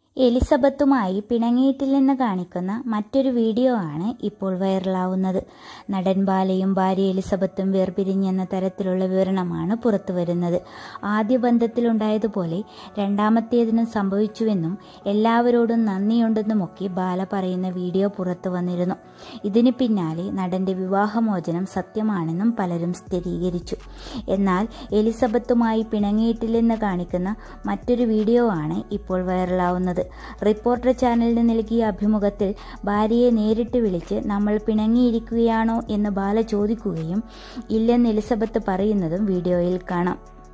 എലിസബത്തുമായി പിണങ്ങിയിട്ടില്ലെന്ന് കാണിക്കുന്ന മറ്റൊരു വീഡിയോ ആണ് ഇപ്പോൾ വൈറലാവുന്നത്. നടൻ ബാലയും ഭാര്യ എലിസബത്തും വേർപിരിഞ്ഞെന്ന തരത്തിലുള്ള വിവരണമാണ് പുറത്തുവരുന്നത്. ആദ്യ ബന്ധത്തിലുണ്ടായതുപോലെ രണ്ടാമത്തേതിനും സംഭവിച്ചുവെന്നും എല്ലാവരോടും നന്ദിയുണ്ടെന്നുമൊക്കെ ബാല പറയുന്ന വീഡിയോ പുറത്തു വന്നിരുന്നു. ഇതിന് പിന്നാലെ നടന്റെ വിവാഹമോചനം സത്യമാണെന്നും പലരും സ്ഥിരീകരിച്ചു. എന്നാൽ എലിസബത്തുമായി പിണങ്ങിയിട്ടില്ലെന്ന് കാണിക്കുന്ന മറ്റൊരു വീഡിയോ ആണ് ഇപ്പോൾ വൈറലാവുന്നത്. റിപ്പോർട്ടർ ചാനലിന് നൽകിയ അഭിമുഖത്തിൽ ഭാര്യയെ നേരിട്ട് വിളിച്ച് നമ്മൾ പിണങ്ങിയിരിക്കുകയാണോ എന്ന് ബാല ചോദിക്കുകയും ഇല്ലെന്ന് എലിസബത്ത് പറയുന്നതും വീഡിയോയിൽ കാണാം.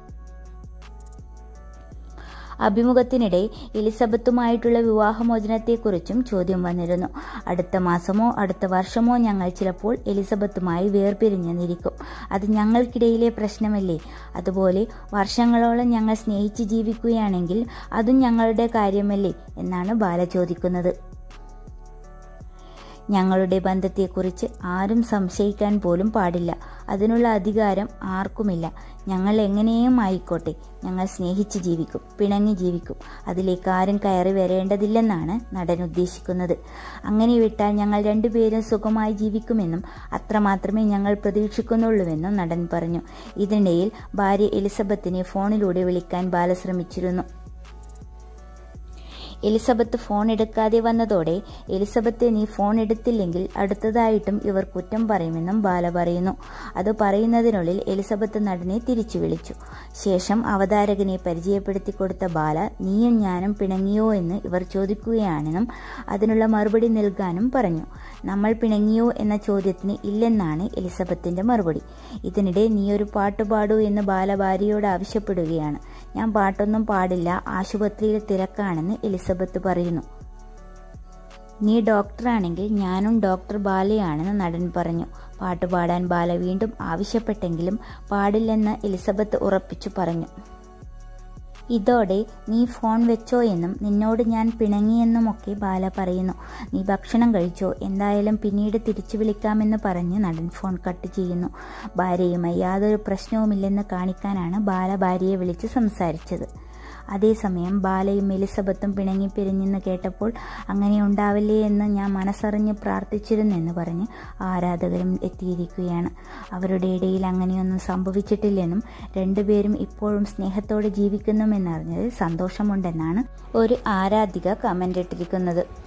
അഭിമുഖത്തിനിടെ എലിസബത്തുമായിട്ടുള്ള വിവാഹമോചനത്തെക്കുറിച്ചും ചോദ്യം വന്നിരുന്നു. അടുത്ത മാസമോ അടുത്ത വർഷമോ ഞങ്ങൾ ചിലപ്പോൾ എലിസബത്തുമായി വേർപിരിഞ്ഞെന്നിരിക്കും. അത് ഞങ്ങൾക്കിടയിലെ പ്രശ്നമല്ലേ? അതുപോലെ വർഷങ്ങളോളം ഞങ്ങൾ സ്നേഹിച്ച് ജീവിക്കുകയാണെങ്കിൽ അതും ഞങ്ങളുടെ കാര്യമല്ലേ എന്നാണ് ബാല ചോദിക്കുന്നത്. ഞങ്ങളുടെ ബന്ധത്തെക്കുറിച്ച് ആരും സംശയിക്കാൻ പോലും പാടില്ല. അതിനുള്ള അധികാരം ആർക്കുമില്ല. ഞങ്ങൾ എങ്ങനെയും ആയിക്കോട്ടെ, ഞങ്ങൾ സ്നേഹിച്ച് ജീവിക്കും, പിണങ്ങി ജീവിക്കും. അതിലേക്ക് ആരും കയറി വരേണ്ടതില്ലെന്നാണ് നടൻ ഉദ്ദേശിക്കുന്നത്. അങ്ങനെ വിട്ടാൽ ഞങ്ങൾ രണ്ടുപേരും സുഖമായി ജീവിക്കുമെന്നും അത്രമാത്രമേ ഞങ്ങൾ പ്രതീക്ഷിക്കുന്നുള്ളൂവെന്നും നടൻ പറഞ്ഞു. ഇതിനിടയിൽ ഭാര്യ എലിസബത്തിനെ ഫോണിലൂടെ വിളിക്കാൻ ബാല ശ്രമിച്ചിരുന്നു. എലിസബത്ത് ഫോൺ എടുക്കാതെ വന്നതോടെ എലിസബത്ത് നീ ഫോൺ എടുത്തില്ലെങ്കിൽ അടുത്തതായിട്ടും ഇവർ കുറ്റം പറയുമെന്നും ബാല പറയുന്നു. അത് പറയുന്നതിനുള്ളിൽ എലിസബത്ത് നടനെ തിരിച്ചു വിളിച്ചു. ശേഷം അവതാരകനെ പരിചയപ്പെടുത്തി കൊടുത്ത ബാല നീയും ഞാനും പിണങ്ങിയോ എന്ന് ഇവർ ചോദിക്കുകയാണെന്നും അതിനുള്ള മറുപടി നൽകാനും പറഞ്ഞു. നമ്മൾ പിണങ്ങിയോ എന്ന ചോദ്യത്തിന് ഇല്ലെന്നാണ് എലിസബത്തിന്റെ മറുപടി. ഇതിനിടെ നീയൊരു പാട്ട് പാടൂ എന്ന് ബാല ഭാര്യയോട് ആവശ്യപ്പെടുകയാണ്. ഞാൻ പാട്ടൊന്നും പാടില്ല, ആശുപത്രിയിൽ തിരക്കാണെന്ന് എലിസബത്ത് പറയുന്നു. നീ ഡോക്ടറാണെങ്കിൽ ഞാനും ഡോക്ടർ ബാലയാണെന്ന് നടൻ പറഞ്ഞു. പാട്ടുപാടാൻ ബാല വീണ്ടും ആവശ്യപ്പെട്ടെങ്കിലും പാടില്ലെന്ന് എലിസബത്ത് ഉറപ്പിച്ചു പറഞ്ഞു. ഇതോടെ നീ ഫോൺ വെച്ചോ എന്നും നിന്നോട് ഞാൻ പിണങ്ങിയെന്നുമൊക്കെ ബാല പറയുന്നു. നീ ഭക്ഷണം കഴിച്ചോ? എന്തായാലും പിന്നീട് തിരിച്ചു വിളിക്കാമെന്ന് പറഞ്ഞ് നടൻ ഫോൺ കട്ട് ചെയ്യുന്നു. ഭാര്യയുമായി യാതൊരു പ്രശ്നവുമില്ലെന്ന് കാണിക്കാനാണ് ബാല ഭാര്യയെ വിളിച്ച് സംസാരിച്ചത്. അതേസമയം ബാലയും എലിസബത്തും പിണങ്ങിപ്പിരിഞ്ഞെന്ന് കേട്ടപ്പോൾ അങ്ങനെ ഉണ്ടാവില്ലേ എന്ന് ഞാൻ മനസ്സറിഞ്ഞ് പ്രാർത്ഥിച്ചിരുന്നെന്ന് പറഞ്ഞ് ആരാധകരും എത്തിയിരിക്കുകയാണ്. അവരുടെ ഇടയിൽ അങ്ങനെയൊന്നും സംഭവിച്ചിട്ടില്ലെന്നും രണ്ടുപേരും ഇപ്പോഴും സ്നേഹത്തോടെ ജീവിക്കുന്നുമെന്നറിഞ്ഞതിൽ സന്തോഷമുണ്ടെന്നാണ് ഒരു ആരാധിക കമന്റ് ഇട്ടിരിക്കുന്നത്.